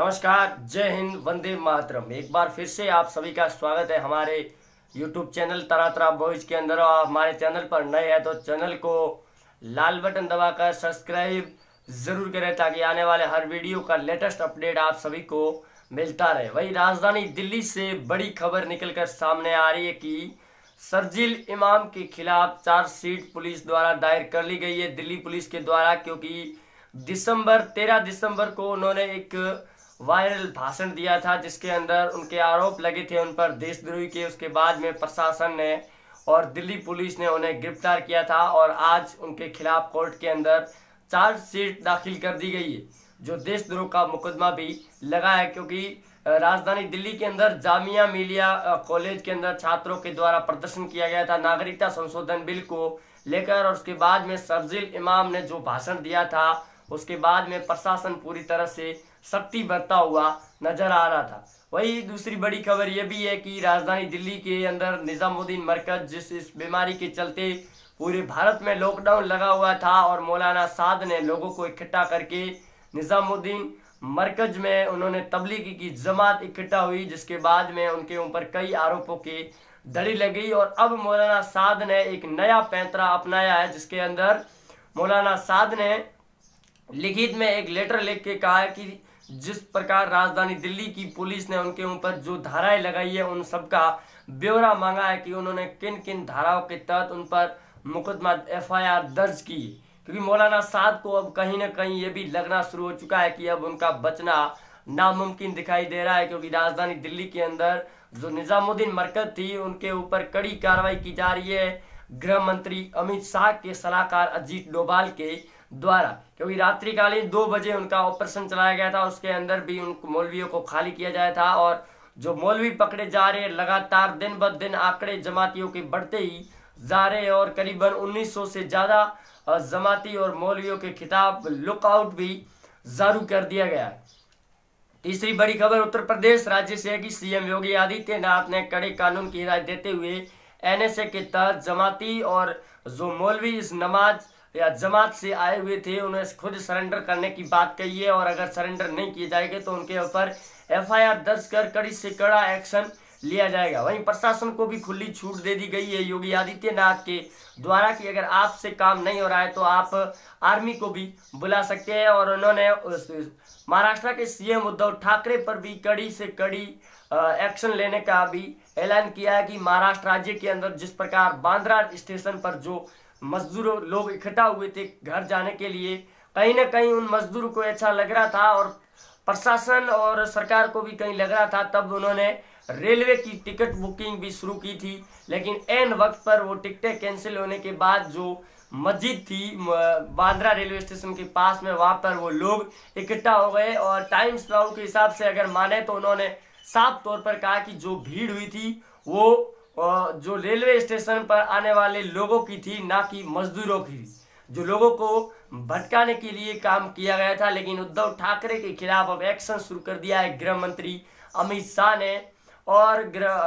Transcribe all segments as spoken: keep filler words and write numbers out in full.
नमस्कार, जय हिंद, वंदे मातरम। एक बार फिर से आप सभी का स्वागत है हमारे यूट्यूब चैनल तरह तरह बॉयज के अंदर। और हमारे चैनल पर नए हैं तो चैनल को लाल बटन दबाकर सब्सक्राइब जरूर करें ताकि आने वाले हर वीडियो का लेटेस्ट अपडेट आप सभी को मिलता रहे। वही राजधानी दिल्ली से बड़ी खबर निकलकर सामने आ रही है कि शरजील इमाम के खिलाफ चार्जशीट पुलिस द्वारा दायर कर ली गई है, दिल्ली पुलिस के द्वारा। क्योंकि दिसंबर तेरह दिसंबर को उन्होंने एक वायरल भाषण दिया था जिसके अंदर उनके आरोप लगे थे उन पर देशद्रोही के। उसके बाद में प्रशासन ने और दिल्ली पुलिस ने उन्हें गिरफ्तार किया था और आज उनके खिलाफ कोर्ट के अंदर चार्जशीट दाखिल कर दी गई है, जो देशद्रोह का मुकदमा भी लगा है। क्योंकि राजधानी दिल्ली के अंदर जामिया मिलिया कॉलेज के अंदर छात्रों के द्वारा प्रदर्शन किया गया था नागरिकता संशोधन बिल को लेकर, और उसके बाद में शरजील इमाम ने जो भाषण दिया था उसके बाद में प्रशासन पूरी तरह से सख्ती बरतता हुआ नजर आ रहा था। वही दूसरी बड़ी खबर यह भी है कि राजधानी दिल्ली के अंदर निजामुद्दीन मरकज, जिस इस बीमारी के चलते पूरे भारत में लॉकडाउन लगा हुआ था, और मौलाना साद ने लोगों को इकट्ठा करके निजामुद्दीन मरकज में उन्होंने तबलीगी की जमात इकट्ठा हुई, जिसके बाद में उनके ऊपर कई आरोपों की दड़ी लग गई। और अब मौलाना साद ने एक नया पैंतरा अपनाया है, जिसके अंदर मौलाना साद ने लिखित में एक लेटर लिख के कहा है कि जिस प्रकार राजधानी दिल्ली की पुलिस ने उनके ऊपर जो धाराएं लगाई है उन सब का ब्यौरा मांगा है कि उन्होंने किन किन धाराओं के तहत उन पर मुकदमा एफ आई आर दर्ज की। क्योंकि मौलाना साद को अब कहीं ना कहीं ये भी लगना शुरू हो चुका है कि अब उनका बचना नामुमकिन दिखाई दे रहा है। क्योंकि राजधानी दिल्ली के अंदर जो निजामुद्दीन मरकज थी उनके ऊपर कड़ी कार्रवाई की जा रही है गृह मंत्री अमित शाह के सलाहकार अजीत डोभाल के द्वारा। क्योंकि रात्रिकालीन दो बजे उनका ऑपरेशन चलाया गया था, उसके अंदर भी उन मौलवियों को खाली किया जाया था। और जो मौलवी पकड़े जा रहे हैं लगातार दिन ब दिन आंकड़े जमातियों के बढ़ते ही जा रहे हैं, और करीबन उन्नीस सौ से ज्यादा जमाती और मौलवियों के खिताब लुकआउट भी जारी कर दिया गया है। तीसरी बड़ी खबर उत्तर प्रदेश राज्य से है कि सीएम योगी आदित्यनाथ ने कड़े कानून की हिदायत देते हुए एन एस ए के तहत जमाती और जो मौलवी इस नमाज या जमात से आए हुए थे उन्हें खुद सरेंडर करने की बात कही है, और अगर सरेंडर नहीं किए जाएंगे तो उनके ऊपर एफ आई आर दर्ज कर कड़ी से कड़ा एक्शन लिया जाएगा। वहीं प्रशासन को भी खुली छूट दे दी गई है योगी आदित्यनाथ के द्वारा कि अगर आपसे काम नहीं हो रहा है तो आप आर्मी को भी बुला सकते हैं। और उन्होंने महाराष्ट्र के सीएम उद्धव ठाकरे पर भी कड़ी से कड़ी एक्शन लेने का भी ऐलान किया है कि महाराष्ट्र राज्य के अंदर जिस प्रकार बांद्रा स्टेशन पर जो मजदूरों लोग इकट्ठा हुए थे घर जाने के लिए, कहीं ना कहीं उन मजदूरों को अच्छा लग रहा था और प्रशासन और सरकार को भी कहीं लग रहा था, तब उन्होंने रेलवे की टिकट बुकिंग भी शुरू की थी। लेकिन एन वक्त पर वो टिकटें कैंसिल होने के बाद जो मस्जिद थी बांद्रा रेलवे स्टेशन के पास में, वहां पर वो लोग इकट्ठा हो गए। और टाइम्स नाउ के हिसाब से अगर माने तो उन्होंने साफ तौर पर कहा कि जो भीड़ हुई थी वो जो रेलवे स्टेशन पर आने वाले लोगों की थी, ना कि मजदूरों की, जो लोगों को भटकाने के लिए काम किया गया था। लेकिन उद्धव ठाकरे के खिलाफ अब एक्शन शुरू कर दिया है गृह मंत्री अमित शाह ने, और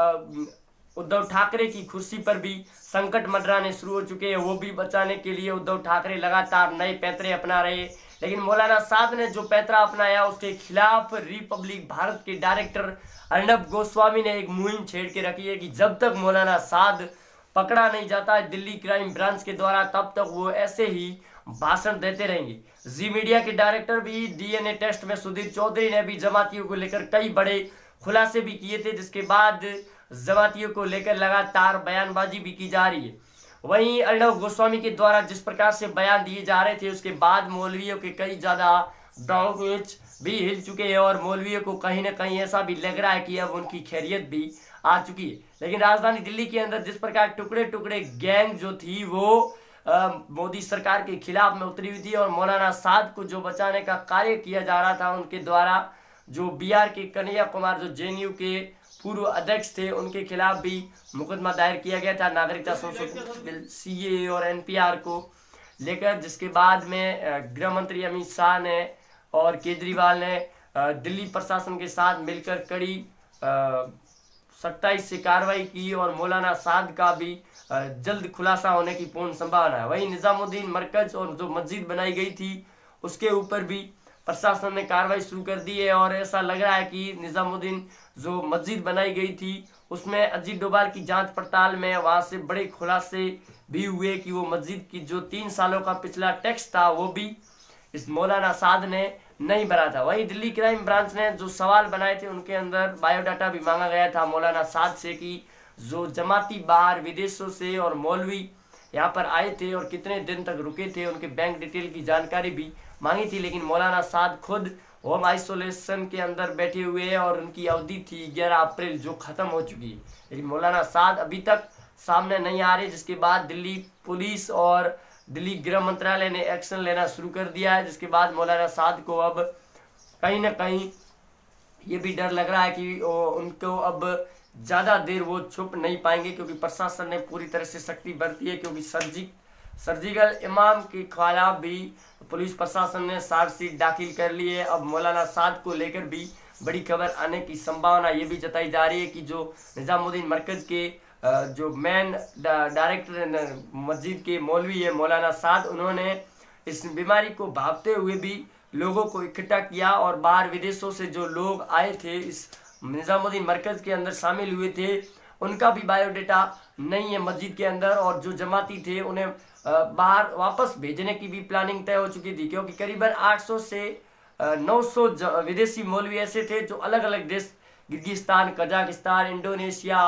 उद्धव ठाकरे की कुर्सी पर भी संकट मंडराने शुरू हो चुके हैं। वो भी बचाने के लिए उद्धव ठाकरे लगातार नए पैंतरे अपना रहे हैं। लेकिन मौलाना साद ने जो पैंतरा अपनाया उसके खिलाफ रिपब्लिक भारत के डायरेक्टर अर्नब गोस्वामी ने एक मुहिम छेड़ के रखी है कि जब तक मौलाना साद पकड़ा नहीं जाता है दिल्ली क्राइम ब्रांच के द्वारा, तब तक वो ऐसे ही भाषण देते रहेंगे। जी मीडिया के डायरेक्टर भी डी एन ए टेस्ट में सुधीर चौधरी ने भी जमातियों को लेकर कई बड़े खुलासे भी किए थे, जिसके बाद जमातियों को लेकर लगातार बयानबाजी भी की जा रही है। वहीं अर्नब गोस्वामी के द्वारा जिस प्रकार से बयान दिए जा रहे थे उसके बाद मौलवियों के कई ज्यादा डाउनवेज भी हिल चुके हैं, और मौलवियों को कहीं ना कहीं ऐसा भी लग रहा है कि अब उनकी खैरियत भी आ चुकी है। लेकिन राजधानी दिल्ली के अंदर जिस प्रकार टुकड़े टुकड़े गैंग जो थी वो मोदी सरकार के खिलाफ में उतरी हुई थी, और मौलाना साद को जो बचाने का कार्य किया जा रहा था उनके द्वारा, जो बिहार के कन्हैया कुमार जो जे एन यू के पूर्व अध्यक्ष थे उनके खिलाफ भी मुकदमा दायर किया गया था नागरिकता संशोधन बिल सी ए और एन पी आर को लेकर, जिसके बाद में गृह मंत्री अमित शाह ने और केजरीवाल ने दिल्ली प्रशासन के साथ मिलकर कड़ी सख्ताई से कार्रवाई की, और मौलाना साद का भी जल्द खुलासा होने की पूर्ण संभावना है। वहीं निजामुद्दीन मरकज और जो मस्जिद बनाई गई थी उसके ऊपर भी प्रशासन ने कार्रवाई शुरू कर दी है और ऐसा लग रहा है कि निजामुद्दीन जो मस्जिद बनाई गई थी उसमें अजीत डोभाल की जांच पड़ताल में वहां से बड़े खुलासे भी हुए कि वो मस्जिद की जो तीन सालों का पिछला टैक्स था वो भी इस मौलाना साद ने नहीं भरा था। वहीं दिल्ली क्राइम ब्रांच ने जो सवाल बनाए थे उनके अंदर बायोडाटा भी मांगा गया था मौलाना साद से कि जो जमाती बाहर विदेशों से और मौलवी यहाँ पर आए थे और कितने दिन तक रुके थे, उनके बैंक डिटेल की जानकारी भी मांगी थी। लेकिन मौलाना साद खुद होम आइसोलेशन के अंदर बैठे हुए हैं और उनकी अवधि थी ग्यारह अप्रैल जो खत्म हो चुकी है, लेकिन मौलाना साद अभी तक सामने नहीं आ रहे, जिसके बाद दिल्ली पुलिस और दिल्ली गृह मंत्रालय ने एक्शन लेना शुरू कर दिया है। जिसके बाद मौलाना साद को अब कहीं ना कहीं ये भी डर लग रहा है कि उनको अब ज़्यादा देर वो छुप नहीं पाएंगे, क्योंकि प्रशासन ने पूरी तरह से सख्ती बरती है। क्योंकि सर्जी सर्जिकल इमाम के खिलाफ भी पुलिस प्रशासन ने चार्जशीट दाखिल कर ली है। अब मौलाना साद को लेकर भी बड़ी खबर आने की संभावना ये भी जताई जा रही है कि जो निजामुद्दीन मरकज़ के जो मेन डायरेक्टर मस्जिद के मौलवी है मौलाना साद, उन्होंने इस बीमारी को भांपते हुए भी लोगों को इकट्ठा किया और बाहर विदेशों से जो लोग आए थे इस निजामुद्दीन मरकज़ के अंदर शामिल हुए थे उनका भी बायोडाटा नहीं है मस्जिद के अंदर, और जो जमाती थे उन्हें बाहर वापस भेजने की भी प्लानिंग तय हो चुकी थी। क्योंकि करीबन आठ सौ से नौ सौ विदेशी मौलवी ऐसे थे जो अलग अलग देश, किर्गिस्तान, कजाकिस्तान, इंडोनेशिया,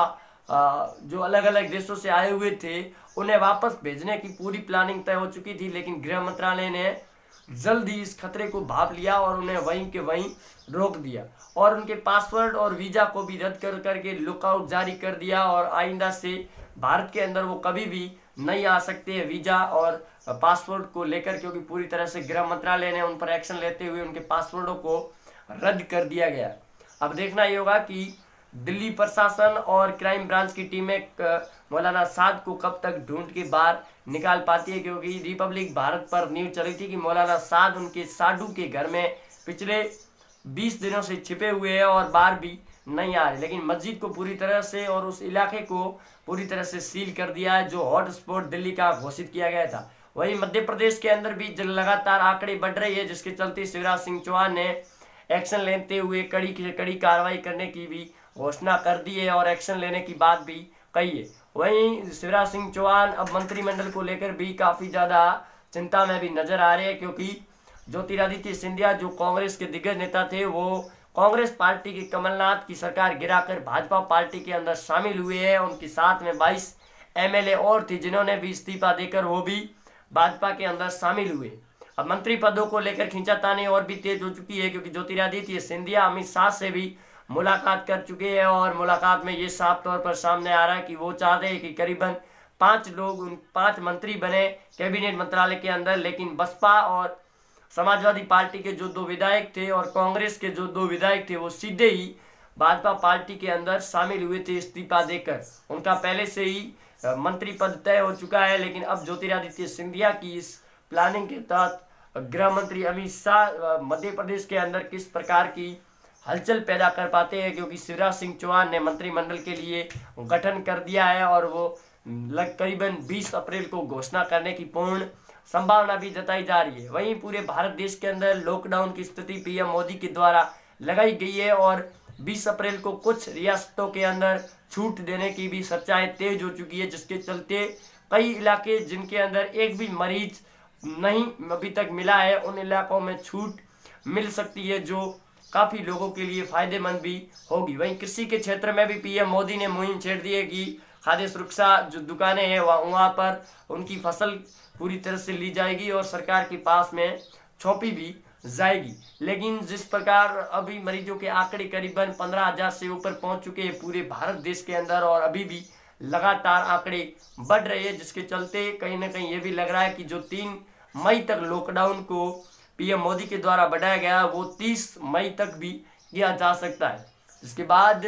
जो अलग अलग देशों से आए हुए थे, उन्हें वापस भेजने की पूरी प्लानिंग तय हो चुकी थी। लेकिन गृह मंत्रालय ने जल्द ही इस खतरे को भांप लिया और उन्हें वहीं के वहीं रोक दिया और उनके पासवर्ड और वीज़ा को भी रद्द कर करके लुकआउट जारी कर दिया और आइंदा से भारत के अंदर वो कभी भी नहीं आ सकते हैं वीज़ा और पासपोर्ट को लेकर, क्योंकि पूरी तरह से गृह मंत्रालय ने उन पर एक्शन लेते हुए उनके पासपोर्टों को रद्द कर दिया गया। अब देखना ये होगा कि दिल्ली प्रशासन और क्राइम ब्रांच की टीमें मौलाना साद को कब तक ढूंढ के बाहर निकाल पाती है। क्योंकि रिपब्लिक भारत पर न्यूज चली थी कि मौलाना साद उनके साडू के घर में पिछले बीस दिनों से छिपे हुए हैं और बाहर भी नहीं आ रहे, लेकिन मस्जिद को पूरी तरह से और उस इलाके को पूरी तरह से सील कर दिया है जो हॉट स्पॉट दिल्ली का घोषित किया गया था। वहीं मध्य प्रदेश के अंदर भी लगातार आंकड़े बढ़ रही है, जिसके चलते शिवराज सिंह चौहान ने एक्शन लेते हुए कड़ी कड़ी कार्रवाई करने की भी घोषणा कर दी है और एक्शन लेने की बात भी कही है। वहीं शिवराज सिंह चौहान अब मंत्रिमंडल को लेकर भी काफ़ी ज़्यादा चिंता में भी नजर आ रहे हैं, क्योंकि ज्योतिरादित्य सिंधिया जो कांग्रेस के दिग्गज नेता थे वो कांग्रेस पार्टी के कमलनाथ की सरकार गिराकर भाजपा पार्टी के अंदर शामिल हुए हैं। उनके साथ में बाईस एमएलए और थे जिन्होंने भी इस्तीफा देकर वो भी भाजपा के अंदर शामिल हुए। अब मंत्री पदों को लेकर खींचातानी और भी तेज हो चुकी है, क्योंकि ज्योतिरादित्य सिंधिया अमित शाह से भी मुलाकात कर चुके हैं और मुलाकात में ये साफ तौर पर सामने आ रहा है कि वो चाहते हैं कि करीबन पांच लोग पांच मंत्री बने कैबिनेट मंत्रालय के अंदर। लेकिन बसपा और समाजवादी पार्टी के जो दो विधायक थे और कांग्रेस के जो दो विधायक थे वो सीधे ही भाजपा पार्टी के अंदर शामिल हुए थे इस्तीफा देकर। उनका पहले से ही मंत्री पद तय हो चुका है। लेकिन अब ज्योतिरादित्य सिंधिया की इस प्लानिंग के तहत गृह मंत्री अमित शाह मध्य प्रदेश के अंदर किस प्रकार की हलचल पैदा कर पाते हैं, क्योंकि शिवराज सिंह चौहान ने मंत्रिमंडल के लिए गठन कर दिया है और वो लग करीबन बीस अप्रैल को घोषणा करने की पूर्ण संभावना भी जताई जा रही है। वहीं पूरे भारत देश के अंदर लॉकडाउन की स्थिति पीएम मोदी के द्वारा लगाई गई है और बीस अप्रैल को कुछ रियासतों के अंदर छूट देने की भी चर्चाएं तेज हो चुकी है, जिसके चलते कई इलाके जिनके अंदर एक भी मरीज नहीं अभी तक मिला है उन इलाकों में छूट मिल सकती है, जो काफ़ी लोगों के लिए फायदेमंद भी होगी। वहीं कृषि के क्षेत्र में भी पीएम मोदी ने मुहिम छेड़ दी है कि खाद्य सुरक्षा जो दुकानें हैं वहाँ वहाँ पर उनकी फसल पूरी तरह से ली जाएगी और सरकार के पास में सौंपी भी जाएगी। लेकिन जिस प्रकार अभी मरीजों के आंकड़े करीबन पंद्रह हजार से ऊपर पहुंच चुके हैं पूरे भारत देश के अंदर और अभी भी लगातार आंकड़े बढ़ रहे हैं, जिसके चलते कहीं ना कहीं ये भी लग रहा है कि जो तीन मई तक लॉकडाउन को पीएम मोदी के द्वारा बढ़ाया गया वो तीस मई तक भी किया जा सकता है। इसके बाद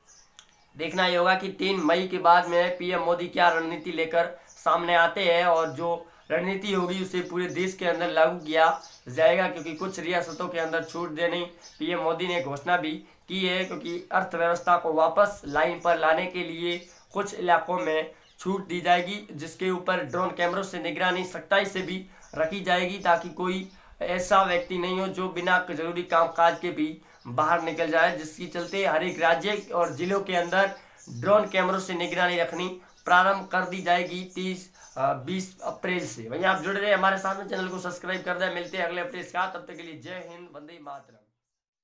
देखना ये होगा कि तीन मई के बाद में पीएम मोदी क्या रणनीति लेकर सामने आते हैं और जो रणनीति होगी उसे पूरे देश के अंदर लागू किया जाएगा, क्योंकि कुछ रियासतों के अंदर छूट देने पीएम मोदी ने घोषणा भी की है, क्योंकि अर्थव्यवस्था को वापस लाइन पर लाने के लिए कुछ इलाकों में छूट दी जाएगी, जिसके ऊपर ड्रोन कैमरों से निगरानी सख्ताई से भी रखी जाएगी ताकि कोई ऐसा व्यक्ति नहीं हो जो बिना जरूरी काम काज के भी बाहर निकल जाए, जिसकी चलते हर एक राज्य और जिलों के अंदर ड्रोन कैमरों से निगरानी रखनी प्रारंभ कर दी जाएगी तीस बीस अप्रैल से। वहीं आप जुड़े रहे हमारे साथ में, चैनल को सब्सक्राइब कर दें। मिलते हैं अगले अपडेट के साथ, तब तक के लिए जय हिंद, वंदे मातरम।